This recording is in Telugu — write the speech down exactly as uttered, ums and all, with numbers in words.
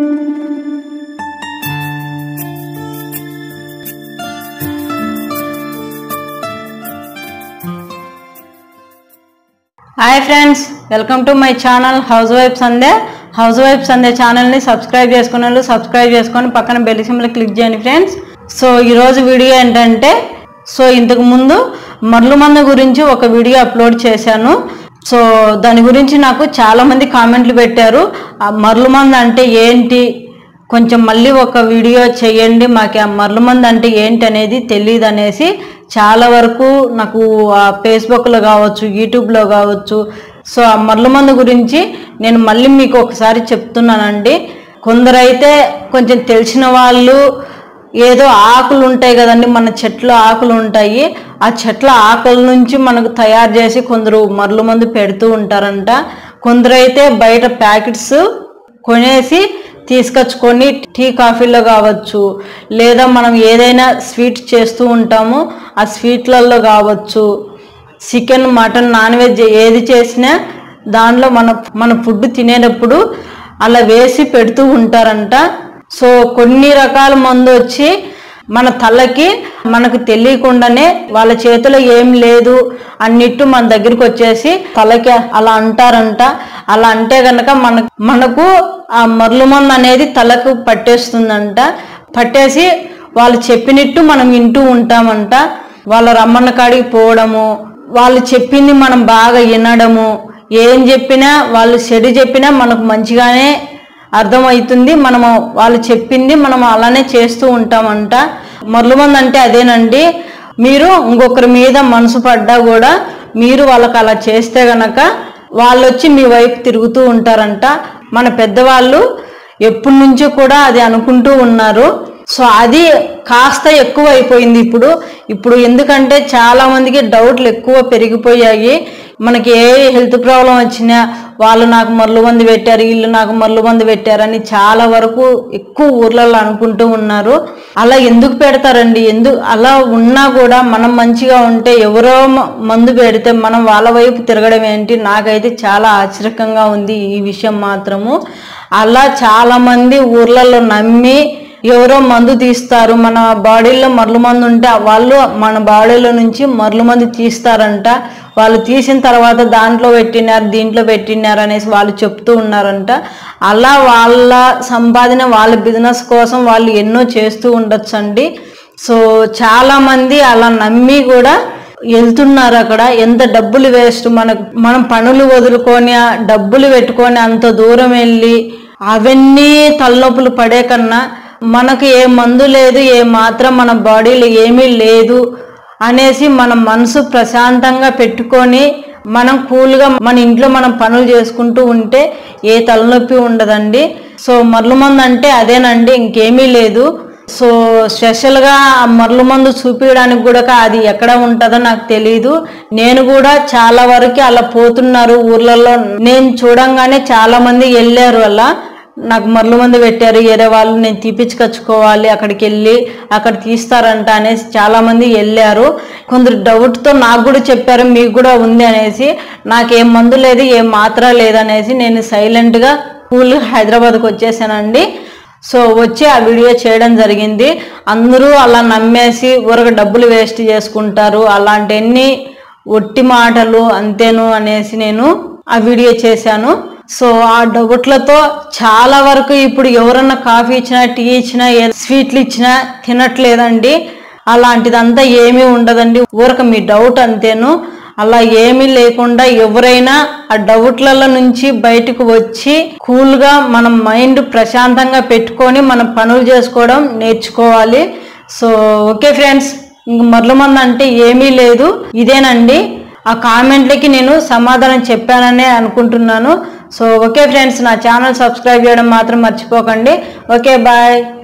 Hi friends welcome to my channel housewife Sandhya housewife Sandhya channel नी सब्सक्राइब చేసుకున్నారు సబ్స్క్రైబ్ చేసుకొని పక్కన బెల్ సింబల్ క్లిక్ చేయండి ఫ్రెండ్స్। సో ఈ రోజు వీడియో ఏంటంటే సో ఇంతకు ముందు మర్లు మందు గురించి ఒక వీడియో అప్లోడ్ చేశాను। సో దాని గురించి నాకు చాలా మంది కామెంట్లు పెట్టారు, ఆ మర్లు మందు అంటే ఏంటి కొంచెం మళ్ళీ ఒక వీడియో చేయండి, మాకు ఆ మర్లు మందు అంటే ఏంటి అనేది తెలియదు అనేసి చాలా వరకు నాకు ఫేస్బుక్లో కావచ్చు యూట్యూబ్లో కావచ్చు సో ఆ మర్లు మందు గురించి నేను మళ్ళీ మీకు ఒకసారి చెప్తున్నానండి। కొందరైతే కొంచెం తెలిసిన వాళ్ళు ఏదో ఆకులు ఉంటాయి కదండి, మన చెట్ల ఆకులు ఉంటాయి, ఆ చెట్ల ఆకుల నుంచి మనకు తయారు చేసి కొందరు మర్లు మందు పెడుతూ ఉంటారంట। కొందరైతే బయట ప్యాకెట్స్ కొనేసి తీసుకొచ్చుకొని టీ కాఫీలో కావచ్చు లేదా మనం ఏదైనా స్వీట్ చేస్తూ ఉంటాము ఆ స్వీట్లలో కావచ్చు చికెన్ మటన్ నాన్ వెజ్ ఏది చేసినా దానిలో మన మన ఫుడ్ తినేటప్పుడు అలా వేసి పెడుతూ ఉంటారంట। సో కొన్ని రకాల మందు వచ్చి మన తలకి మనకు తెలియకుండానే వాళ్ళ చేతిలో ఏం లేదు అన్నిట్టు మన దగ్గరికి వచ్చేసి తలకి అలా అంటారంట। అలా అంటే గనక మన మనకు ఆ మర్లు మందు అనేది తలకు పట్టేస్తుందంట, పట్టేసి వాళ్ళు చెప్పినట్టు మనం వింటూ ఉంటామంట। వాళ్ళ రమ్మన్న కాడికి పోవడము, వాళ్ళు చెప్పింది మనం బాగా వినడము, ఏం చెప్పినా వాళ్ళు చెడు చెప్పినా మనకు మంచిగానే అర్థమవుతుంది, మనము వాళ్ళు చెప్పింది మనం అలానే చేస్తూ ఉంటామంట। మర్లు మందు అంటే అదేనండి, మీరు ఇంకొకరి మీద మనసు పడ్డా కూడా మీరు వాళ్ళకి అలా చేస్తే గనక వాళ్ళు వచ్చి మీ వైపు తిరుగుతూ ఉంటారంట। మన పెద్దవాళ్ళు ఎప్పటి నుంచో కూడా అది అనుకుంటూ ఉన్నారు। సో అది కాస్త ఎక్కువ అయిపోయింది ఇప్పుడు ఇప్పుడు ఎందుకంటే చాలా మందికి డౌట్లు ఎక్కువ పెరిగిపోయాయి। మనకి ఏ హెల్త్ ప్రాబ్లం వచ్చినా వాళ్ళు నాకు మర్లు మందు పెట్టారు వీళ్ళు నాకు మర్లు మందు పెట్టారని చాలా వరకు ఎక్కువ ఊర్లలో అనుకుంటూ ఉన్నారు। అలా ఎందుకు పెడతారండి? ఎందుకు అలా ఉన్నా కూడా మనం మంచిగా ఉంటే ఎవరో మందు పెడితే మనం వాళ్ళ వైపు తిరగడం ఏంటి? నాకైతే చాలా ఆశ్చర్యంగా ఉంది ఈ విషయం మాత్రము। అలా చాలా మంది ఊర్లలో నమ్మి ఎవరో మందు తీస్తారు, మన బాడీలో మర్లు మందు ఉంటే వాళ్ళు మన బాడీలో నుంచి మర్లు మందు తీస్తారంట। వాళ్ళు తీసిన తర్వాత దాంట్లో పెట్టినారు దీంట్లో పెట్టినారు అనేసి వాళ్ళు చెప్తూ ఉన్నారంట। అలా వాళ్ళ సంపాదన వాళ్ళ బిజినెస్ కోసం వాళ్ళు ఎన్నో చేస్తూ ఉండొచ్చండి। సో చాలా మంది అలా నమ్మి కూడా వెళ్తున్నారు, అక్కడ ఎంత డబ్బులు వేస్ట్, మనకు మనం పనులు వదులుకొని డబ్బులు పెట్టుకొని అంత దూరం వెళ్ళి అవన్నీ తలనొప్పులు పడే కన్నా మనకు ఏ మందు లేదు ఏ మాత్రం మన బాడీలో ఏమీ లేదు అనేసి మన మనసు ప్రశాంతంగా పెట్టుకొని మనం కూల్గా మన ఇంట్లో మనం పనులు చేసుకుంటూ ఉంటే ఏ తలనొప్పి ఉండదండి। సో మర్లు మందు అంటే అదేనండి, ఇంకేమీ లేదు। సో స్పెషల్గా మర్లు మందు చూపించడానికి కూడా అది ఎక్కడ ఉంటుందో నాకు తెలీదు, నేను కూడా చాలా వరకు అలా పోతున్నారు ఊర్లలో, నేను చూడంగానే చాలా మంది వెళ్ళారు అలా నాకు మర్లు మందు పెట్టారు వేరే వాళ్ళు నేను తీపిచ్చుకొచ్చుకోవాలి అక్కడికి వెళ్ళి అక్కడ తీస్తారంట అనేసి చాలా మంది వెళ్ళారు। కొందరు డౌట్తో నాకు కూడా చెప్పారు మీకు కూడా ఉంది అనేసి, నాకేం మందు లేదు ఏం మాత్ర లేదనేసి నేను సైలెంట్గా కూల్ హైదరాబాద్కి వచ్చేసానండి। సో వచ్చి ఆ వీడియో చేయడం జరిగింది। అందరూ అలా నమ్మేసి ఊరక డబ్బులు వేస్ట్ చేసుకుంటారు, అలాంటివన్నీ ఒట్టి మాటలు అంతేను అనేసి నేను ఆ వీడియో చేశాను। సో ఆ డౌట్లతో చాలా వరకు ఇప్పుడు ఎవరన్నా కాఫీ ఇచ్చినా టీ ఇచ్చినా ఏ స్వీట్లు ఇచ్చినా తినట్లేదండి। అలాంటిదంతా ఏమీ ఉండదండి, ఊరక మీ డౌట్ అంతేను। అలా ఏమీ లేకుండా ఎవరైనా ఆ డౌట్లలో నుంచి బయటకు వచ్చి కూల్గా మనం మైండ్ ప్రశాంతంగా పెట్టుకొని మనం పనులు చేసుకోవడం నేర్చుకోవాలి। సో ఓకే ఫ్రెండ్స్, ఇంక మర్లు మందు అంటే ఏమీ లేదు ఇదేనండి, ఆ కామెంట్లకి నేను సమాధానం చెప్పాననే అనుకుంటున్నాను। సో ఓకే ఫ్రెండ్స్, నా ఛానల్ సబ్స్క్రైబ్ చేయడం మాత్రం మర్చిపోకండి। Okay bye.